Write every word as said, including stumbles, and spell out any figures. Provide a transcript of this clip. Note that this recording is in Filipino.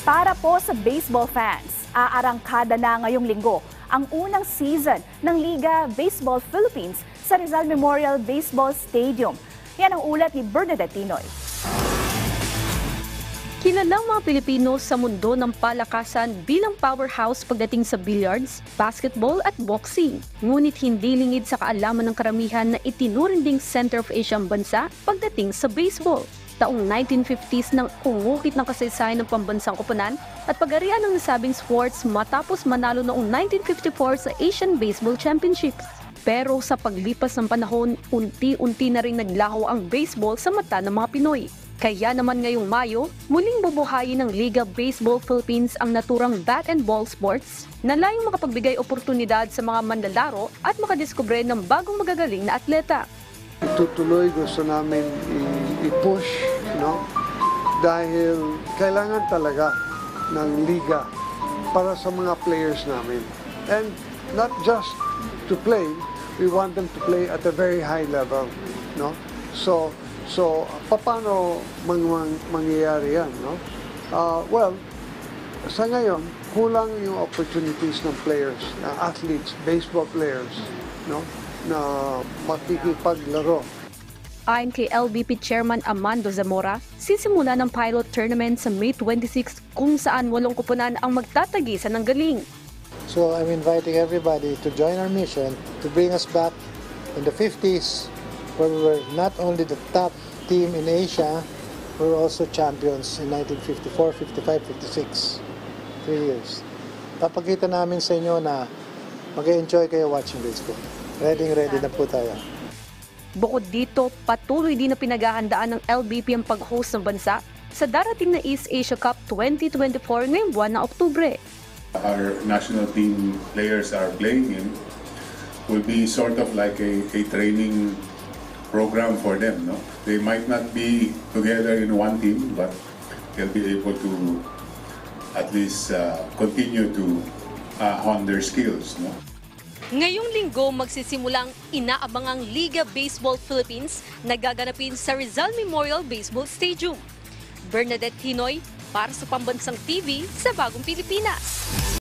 Para po sa baseball fans, aarangkada na ngayong linggo ang unang season ng Liga Baseball Philippines sa Rizal Memorial Baseball Stadium. Yan ang ulat ni Bernadette Tinoy. Kilalang mga Pilipino sa mundo ng palakasan bilang powerhouse pagdating sa billiards, basketball at boxing. Ngunit hindi lingid sa kaalaman ng karamihan na itinuring ding Center of Asia ang bansa pagdating sa baseball. Taong nineteen fifties nang umukit ng kasaysayan ng pambansang koponan at pag-arian ng nasabing sports matapos manalo noong nineteen fifty-four sa Asian Baseball Championships. Pero sa paglipas ng panahon, unti-unti na rin naglaho ang baseball sa mata ng mga Pinoy. Kaya naman ngayong Mayo, muling bubuhayin ng Liga Baseball Philippines ang naturang bat and ball sports na layong makapagbigay oportunidad sa mga manlalaro at makadiskubre ng bagong magagaling na atleta. Tutuloy gusto namin i-push, no? Dahil kailangan talaga ng liga para sa mga players namin. And not just to play, we want them to play at a very high level, no? So, so paano mang, mang, mangyayari yan, no? Uh, well, sa ngayon, kulang yung opportunities ng players, ng athletes, baseball players, no? Na makikipaglaro. Ayon kay L B P Chairman Amando Zamora, sisimula ng pilot tournament sa May twenty-sixth kung saan walong koponan ang magtatagisan ng galing. So I'm inviting everybody to join our mission to bring us back in the fifties where we were not only the top team in Asia, we were also champions in nineteen fifty-four, fifty-five, fifty-six. Three years. Papakita namin sa inyo na mag-enjoy kayo watching baseball. Ready, ready na po tayo. Bukod dito, patuloy din na pinaghahandaan ng L B P ang pag-host ng bansa sa darating na East Asia Cup twenty twenty-four ngayong buwan ng Oktubre. Our national team players are playing in will be sort of like a, a training program for them. No? They might not be together in one team, but they'll be able to at least uh, continue to uh, hone their skills. No? Ngayong linggo magsisimulang inaabangang Liga Baseball Philippines na gaganapin sa Rizal Memorial Baseball Stadium. Bernadette Tinoy para sa Pambansang T V sa Bagong Pilipinas.